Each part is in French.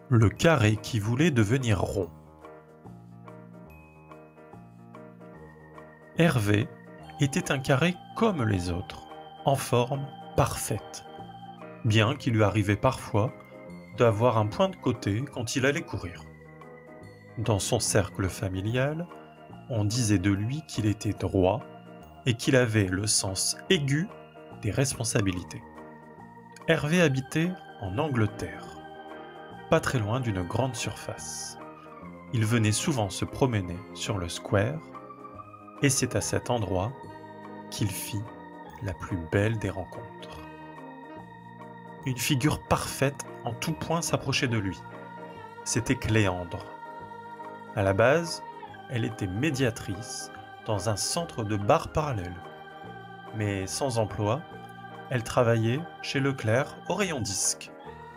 Le carré qui voulait devenir rond. Hervé était un carré comme les autres, en forme parfaite, bien qu'il lui arrivait parfois d'avoir un point de côté quand il allait courir. Dans son cercle familial, on disait de lui qu'il était droit et qu'il avait le sens aigu des responsabilités. Hervé habitait en Angleterre, pas très loin d'une grande surface. Il venait souvent se promener sur le square, et c'est à cet endroit qu'il fit la plus belle des rencontres. Une figure parfaite en tout point s'approchait de lui. C'était Cléandre. À la base, elle était médiatrice dans un centre de bar parallèle. Mais sans emploi, elle travaillait chez Leclerc au rayon disque.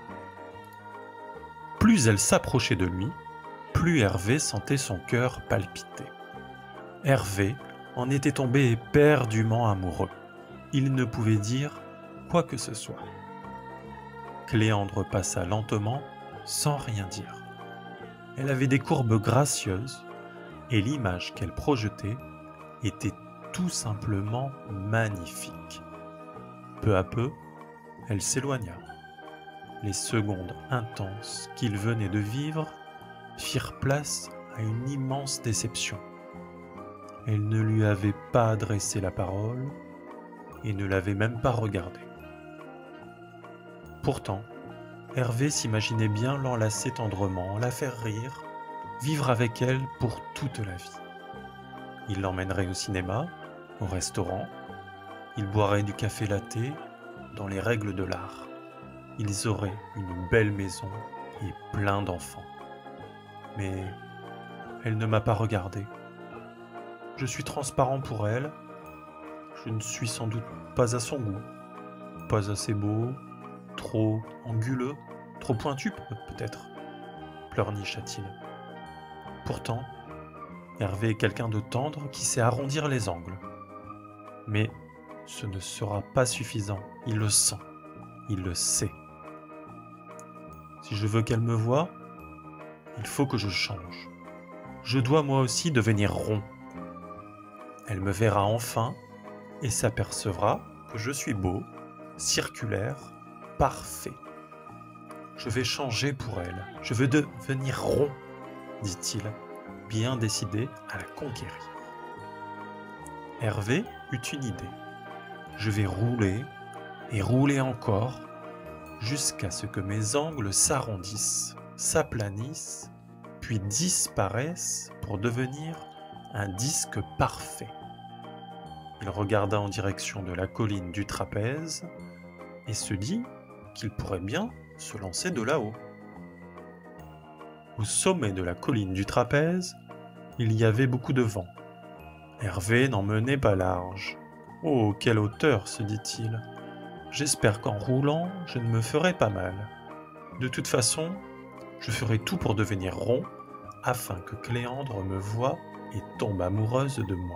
Plus elle s'approchait de lui, plus Hervé sentait son cœur palpiter. Hervé en était tombé éperdument amoureux. Il ne pouvait dire quoi que ce soit. Cléandre passa lentement, sans rien dire. Elle avait des courbes gracieuses, et l'image qu'elle projetait était tout simplement magnifique. Peu à peu, elle s'éloigna. Les secondes intenses qu'il venait de vivre firent place à une immense déception. Elle ne lui avait pas adressé la parole et ne l'avait même pas regardé. Pourtant, Hervé s'imaginait bien l'enlacer tendrement, la faire rire, vivre avec elle pour toute la vie. Il l'emmènerait au cinéma, au restaurant, ils boiraient du café latte dans les règles de l'art. Ils auraient une belle maison et plein d'enfants. Mais elle ne m'a pas regardé. Je suis transparent pour elle. Je ne suis sans doute pas à son goût. Pas assez beau, trop anguleux, trop pointu peut-être, pleurnicha-t-il. Pourtant, Hervé est quelqu'un de tendre qui sait arrondir les angles. Mais ce ne sera pas suffisant, il le sent, il le sait. Si je veux qu'elle me voie, il faut que je change. Je dois moi aussi devenir rond. Elle me verra enfin et s'apercevra que je suis beau, circulaire, parfait. Je vais changer pour elle, je veux devenir rond, dit-il, bien décidé à la conquérir. Hervé eut une idée. Je vais rouler et rouler encore jusqu'à ce que mes angles s'arrondissent, s'aplanissent, puis disparaissent pour devenir un disque parfait. Il regarda en direction de la colline du trapèze et se dit qu'il pourrait bien se lancer de là-haut. Au sommet de la colline du trapèze, il y avait beaucoup de vent. Hervé n'en menait pas large. « Oh, quelle hauteur !» se dit-il. « J'espère qu'en roulant, je ne me ferai pas mal. De toute façon, je ferai tout pour devenir rond, afin que Cléandre me voie et tombe amoureuse de moi. »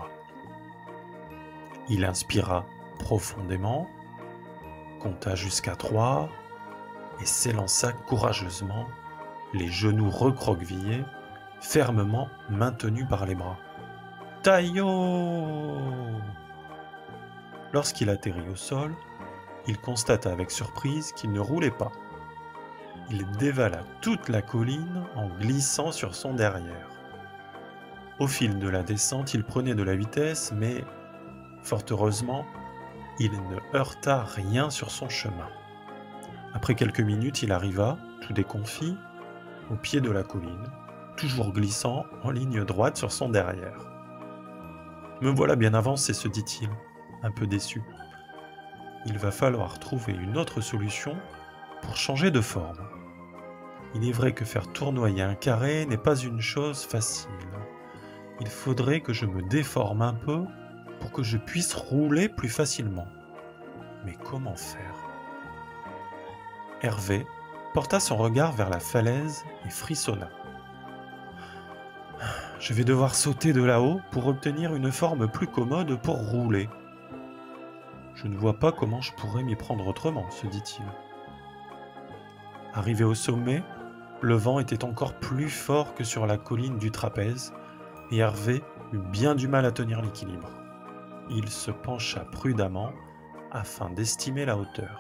Il inspira profondément, compta jusqu'à 3 et s'élança courageusement, les genoux recroquevillés, fermement maintenus par les bras. Taillot! Lorsqu'il atterrit au sol, il constata avec surprise qu'il ne roulait pas. Il dévala toute la colline en glissant sur son derrière. Au fil de la descente, il prenait de la vitesse, mais, fort heureusement, il ne heurta rien sur son chemin. Après quelques minutes, il arriva, tout déconfit, au pied de la colline, toujours glissant en ligne droite sur son derrière. « Me voilà bien avancé, se dit-il, un peu déçu. Il va falloir trouver une autre solution pour changer de forme. Il est vrai que faire tournoyer un carré n'est pas une chose facile. Il faudrait que je me déforme un peu pour que je puisse rouler plus facilement. Mais comment faire ? » Hervé porta son regard vers la falaise et frissonna. « Je vais devoir sauter de là-haut pour obtenir une forme plus commode pour rouler. Je ne vois pas comment je pourrais m'y prendre autrement, se dit-il. Arrivé au sommet, Le vent était encore plus fort que sur la colline du trapèze, et Hervé eut bien du mal à tenir l'équilibre. Il se pencha prudemment afin d'estimer la hauteur.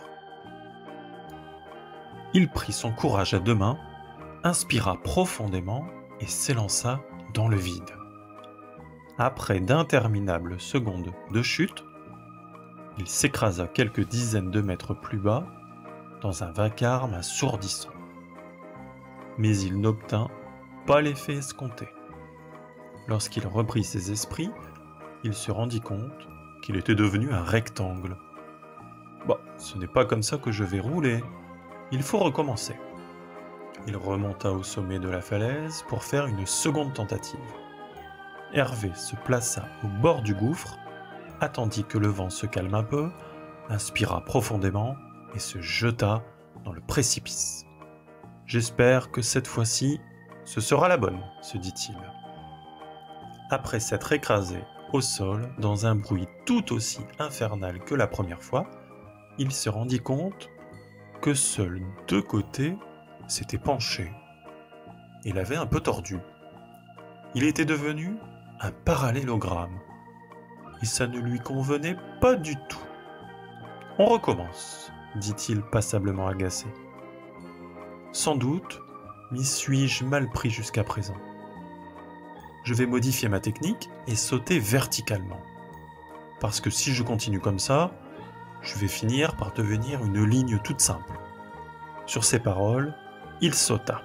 Il prit son courage à deux mains, inspira profondément et s'élança dans le vide. Après d'interminables secondes de chute, il s'écrasa quelques dizaines de mètres plus bas dans un vacarme assourdissant. Mais il n'obtint pas l'effet escompté. Lorsqu'il reprit ses esprits, il se rendit compte qu'il était devenu un rectangle. Bon, ce n'est pas comme ça que je vais rouler. Il faut recommencer. Il remonta au sommet de la falaise pour faire une seconde tentative. Hervé se plaça au bord du gouffre, attendit que le vent se calme un peu, inspira profondément et se jeta dans le précipice. « J'espère que cette fois-ci, ce sera la bonne, » se dit-il. Après s'être écrasé au sol dans un bruit tout aussi infernal que la première fois, il se rendit compte que seuls deux côtés s'étaient penchés. Il avait un peu tordu. Il était devenu un parallélogramme. Et ça ne lui convenait pas du tout. « On recommence, » dit-il passablement agacé. « Sans doute m'y suis-je mal pris jusqu'à présent. Je vais modifier ma technique et sauter verticalement. Parce que si je continue comme ça, je vais finir par devenir une ligne toute simple. » Sur ces paroles, il sauta.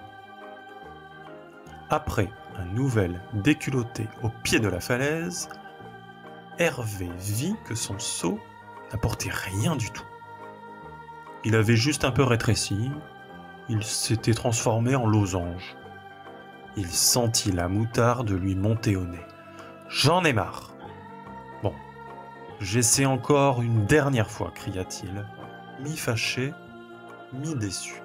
Après un nouvel déculotté au pied de la falaise, Hervé vit que son saut n'apportait rien du tout. Il avait juste un peu rétréci, il s'était transformé en losange. Il sentit la moutarde lui monter au nez. « J'en ai marre !»« Bon, j'essaie encore une dernière fois, » cria-t-il, mi-fâché, mi-déçu.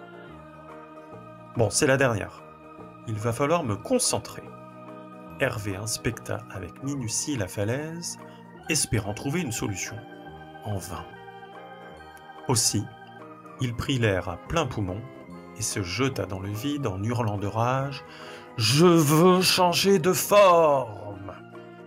« Bon, c'est la dernière. Il va falloir me concentrer. » Hervé inspecta avec minutie la falaise, espérant trouver une solution. En vain. Aussi, il prit l'air à plein poumon et se jeta dans le vide en hurlant de rage « Je veux changer de forme !»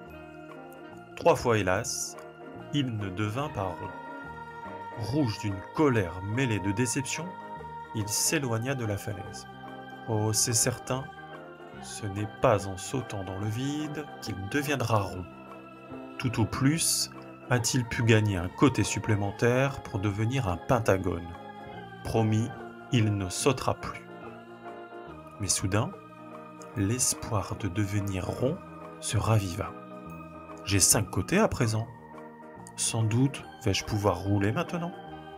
3 fois, hélas, il ne devint pas rond. Rouge d'une colère mêlée de déception, il s'éloigna de la falaise. Oh, c'est certain, ce n'est pas en sautant dans le vide qu'il deviendra rond. Tout au plus, a-t-il pu gagner un côté supplémentaire pour devenir un pentagone. Promis, il ne sautera plus. Mais soudain, l'espoir de devenir rond se raviva. J'ai 5 côtés à présent. Sans doute vais-je pouvoir rouler maintenant.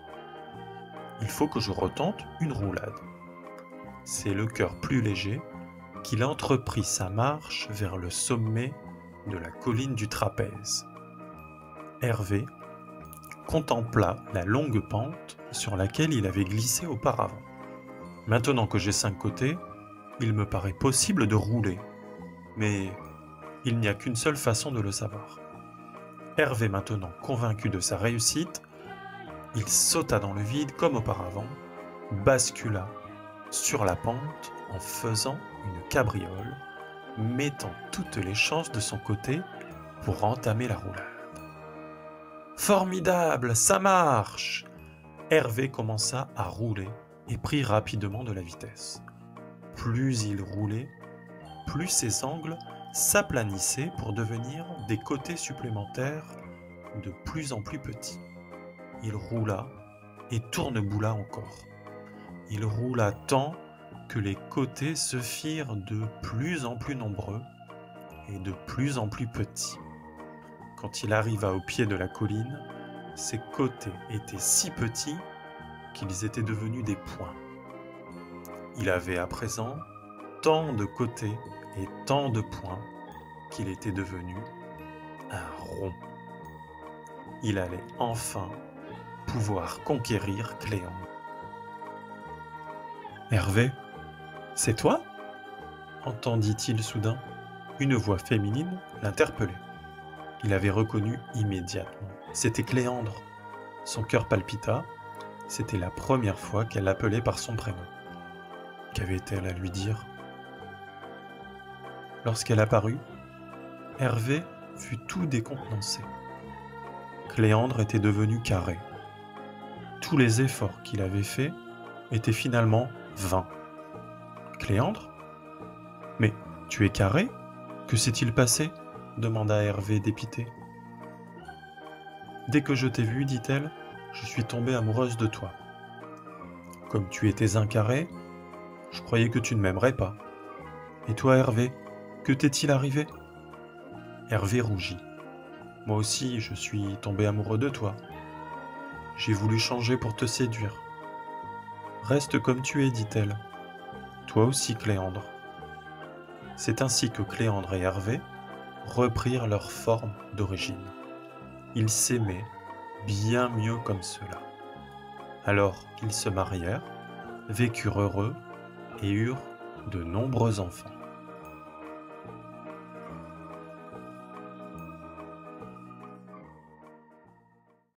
Il faut que je retente une roulade. C'est le cœur plus léger qu'il entreprit sa marche vers le sommet de la colline du trapèze. Hervé contempla la longue pente sur laquelle il avait glissé auparavant. Maintenant que j'ai 5 côtés, il me paraît possible de rouler, mais il n'y a qu'une seule façon de le savoir. Hervé, maintenant convaincu de sa réussite, il sauta dans le vide comme auparavant, bascula sur la pente en faisant une cabriole, mettant toutes les chances de son côté pour entamer la roulade. Formidable, ça marche! Hervé commença à rouler et prit rapidement de la vitesse. Plus il roulait, plus ses angles s'aplanissaient pour devenir des côtés supplémentaires de plus en plus petits. Il roula et tourneboula encore. Il roula tant que les côtés se firent de plus en plus nombreux et de plus en plus petits. Quand il arriva au pied de la colline, ses côtés étaient si petits qu'ils étaient devenus des points. Il avait à présent tant de côtés et tant de points qu'il était devenu un rond. Il allait enfin pouvoir conquérir Cléandre. « Hervé, c'est toi ?» entendit-il soudain. Une voix féminine l'interpellait. Il avait reconnu immédiatement. C'était Cléandre. Son cœur palpita. C'était la première fois qu'elle l'appelait par son prénom. Qu'avait-elle à lui dire? Lorsqu'elle apparut, Hervé fut tout décontenancé. Cléandre était devenu carré. Tous les efforts qu'il avait faits étaient finalement vains. Cléandre? Mais tu es carré? Que s'est-il passé? Demanda Hervé dépité. Dès que je t'ai vu, dit-elle, je suis tombée amoureuse de toi. Comme tu étais un carré, je croyais que tu ne m'aimerais pas. Et toi, Hervé, que t'est-il arrivé? Hervé rougit. Moi aussi, je suis tombé amoureux de toi. J'ai voulu changer pour te séduire. Reste comme tu es, dit-elle. Toi aussi, Cléandre. C'est ainsi que Cléandre et Hervé reprirent leur forme d'origine. Ils s'aimaient bien mieux comme cela. Alors ils se marièrent, vécurent heureux et eurent de nombreux enfants.